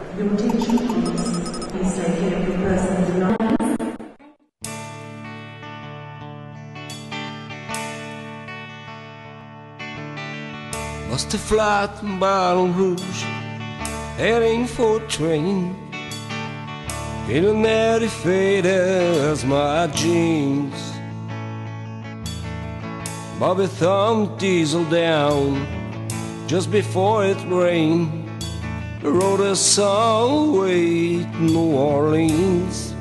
Your attention please. Please take care of your personal belongings. Must have flight from Baton Rouge, heading for a train, feeling that it faded as my jeans. Bobby thumbed diesel down just before it rained, rode us all the way to New Orleans.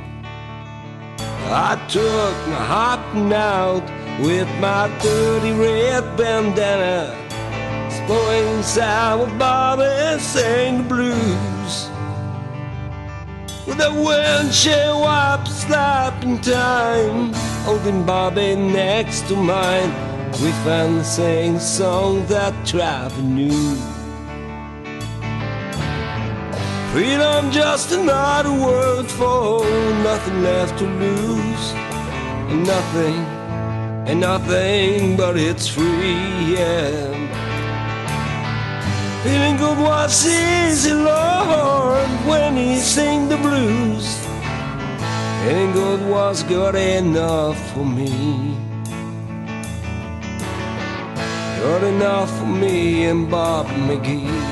I took my hopping out with my dirty red bandana, blowing sour Bobby sang the blues. With the windshield wiper slapping time, holding Bobby next to mine, we finally sang a song that Travis knew. Freedom, just another word for nothing left to lose, and nothing but it's free, yeah. Feeling good was easy, Lord, when he sang the blues. Feeling good was good enough for me. Good enough for me and Bob McGee.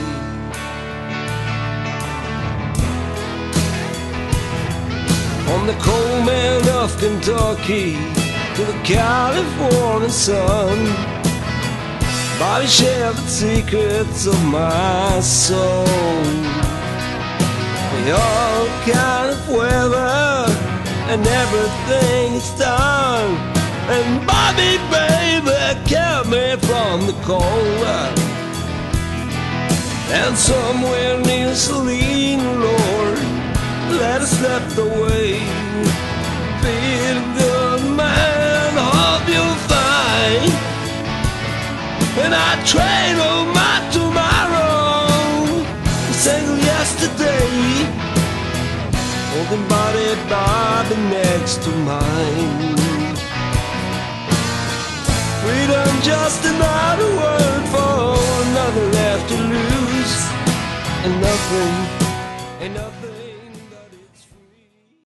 From the cold man of Kentucky to the California sun, Bobby shared the secrets of my soul. All kind of weather and everything is done, and Bobby, baby, kept me from the cold. And somewhere near Selena, Lord, let us slip away. Feel good, man, hope you'll find. And I trade all my tomorrow, single yesterday, holding Bobby next to mine. Freedom, just another word for nothing left to lose, and nothing, ain't nothing.